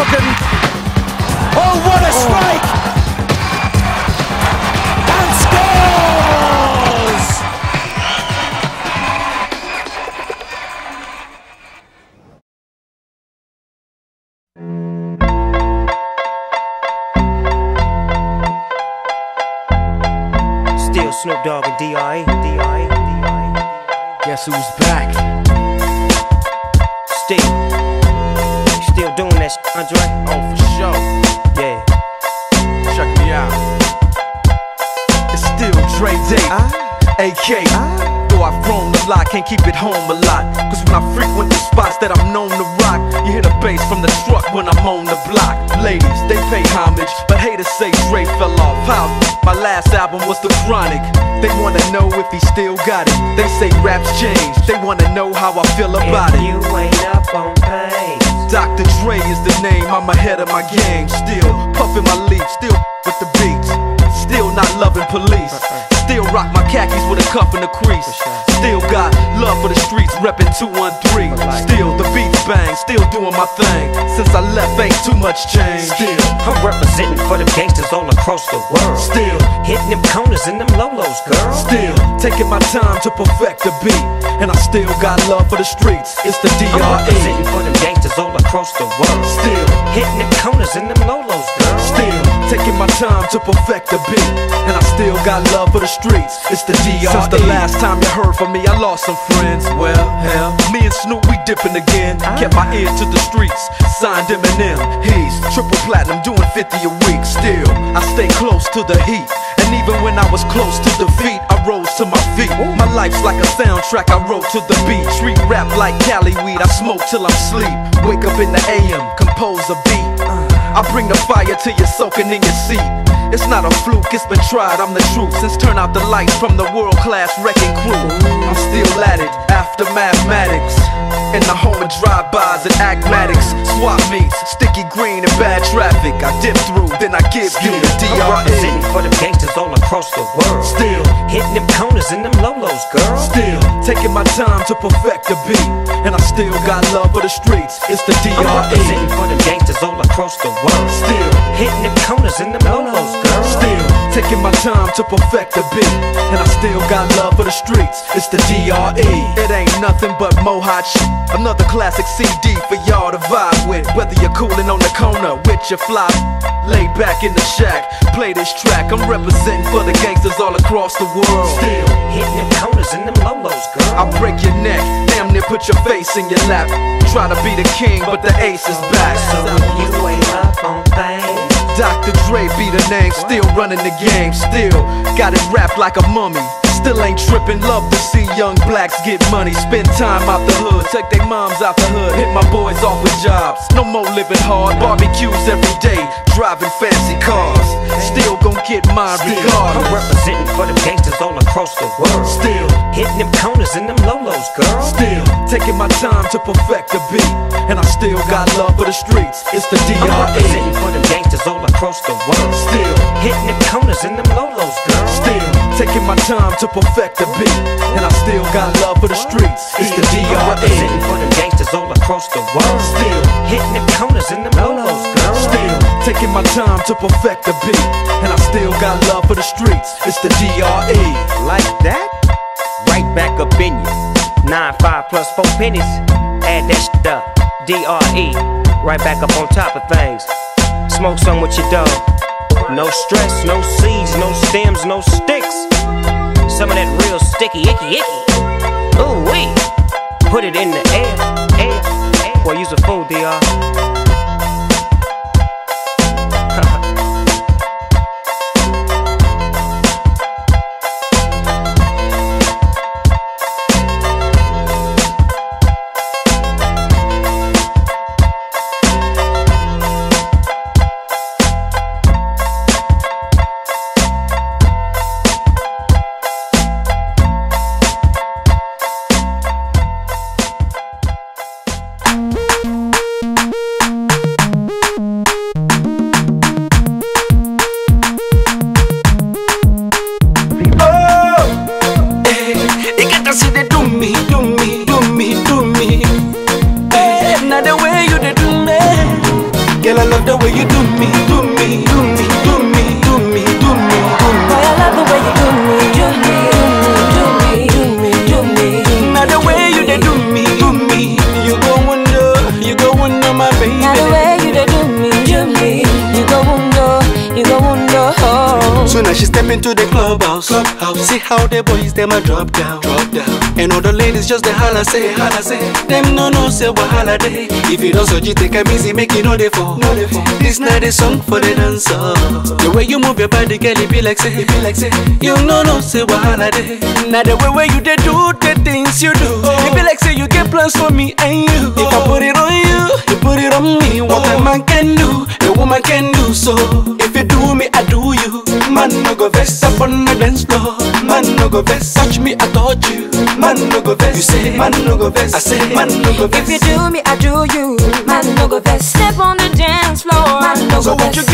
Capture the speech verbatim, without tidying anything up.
Doggan. Oh, what a strike! And scores! Still Snoop Dogg and D R E, D R E, D R E. Guess who's back? Still, still doing that shit, Andre? Oh, for sure. Yeah. Check me out. It's still Dre Day, A K. Though I've grown a lot, can't keep it home a lot. Cause when I frequent the spots that I'm known to rock, you hear the bass from the truck when I'm on the block. Ladies, they pay homage, but haters say Dre fell off. How? My last album was The Chronic. They wanna know if he still got it. They say raps change, they wanna know how I feel about if it. You ain't up on pace. Doctor Dre is the name, I'm ahead of my game. Still puffin' my leaf, still with the beats. Still not loving police. Still rock my khakis with a cuff and a crease. Still got love for the streets, reppin' two one three. Still the beats bang, still doing my thing. Since I left ain't too much change. Still I'm representing for the gangsters all across the world. Still hitting them corners and them lolos, girl. Still taking my time to perfect the beat. And I still got love for the streets. It's the D R E. I'm representing for them gangsters all across the world. Still hitting them corners and them lolos, girl. Still taking my time to perfect the beat. And I still got love for the streets. It's the D R E. Since the last time you heard from me, I lost some friends. Well, hell, me and Snoop, we dipping again. Kept my ear to the streets, signed Eminem. He's triple platinum, doing fifty a week. Still, I stay close to the heat. And even when I was close to defeat, I rose to my feet. My life's like a soundtrack, I wrote to the beat. Street rap like Cali weed, I smoke till I'm sleep. Wake up in the A M, compose a beat. I bring the fire till you're soaking in your seat. It's not a fluke, it's been tried, I'm the truth. Since turn out the lights from the world-class wrecking crew, I'm still at it, after mathematics. In the home of drive-bys and acmatics. Swap meets, sticky green and bad traffic. I dip through, then I give you the D R E. I'm representing for them gangsters all across the world. Still hitting them corners and them lolos, girl. Still taking my time to perfect the beat. And I still got love for the streets. It's the D R E. I'm representing for them gangsters all across the world. Still hitting them corners and them lolos, girl. Still taking my time to perfect the beat. And I still got love for the streets. It's the D R E. It ain't nothing but mohawk shit. Another classic C D for y'all to vibe with. Whether you're coolin' on the corner with your fly, lay back in the shack, play this track. I'm representing for the gangsters all across the world. Still hitting them corners and them lolos, girl. I'll break your neck, damn near put your face in your lap. Try to be the king, but the ace is back. So if you ain't up on things, Doctor Dre be the name, still running the game. Still got it wrapped like a mummy. Still ain't trippin', love to see young blacks get money. Spend time out the hood, take their moms out the hood. Hit my boys off with jobs, no more living hard. Barbecues every day, driving fancy cars. Still gon' get mine regardless. I'm representing for them gangsters all across the world. Still hitting them corners and them lolos, girl. Still taking my time to perfect the beat. And I still got love for the streets. It's the D R E. I'm representing for them gangsters all across the world. Still hitting them corners and them lolos, girl. Still taking my time to perfect the beat. And I still got love for the streets. It's the D R E. I'm representing for them gangsters all across the world. Still hitting them corners and them lolos, girl. Still taking my time to perfect the beat. And I still got love for the streets. It's the D R E. Like that? Right back up in you. Nine, five plus four pennies. Add that shit up. D R E. Right back up on top of things. Smoke some with your dog. No stress, no seeds, no stems, no sticks. Some of that real sticky, icky, icky. Ooh wee. Put it in the air, air, air. Boy, use a fool, D R. See how the boys them a drop down, drop down. And all the ladies just the holla say, holla say. Them no no say wahala day. If you don't so you take a easy, make it no dey for. No dey for. This not a song for the dancer. The way you move your body, girl, it be like say, it be like say. You no no say wahala day. Now the way where you dey do the things you do, oh. It be like say you get plans for me and you. If I put it on you, you put it on me. What oh. a man can do, a woman can do so. If you do me, I do you. Man no go vex up on the dance floor. Man no go vex, touch me, I touch you. Man no go vex, you say. Man no go vex, I say. Man If you do me, I do you. Man, no go vex. Step on the dance floor. Man, no so go won't you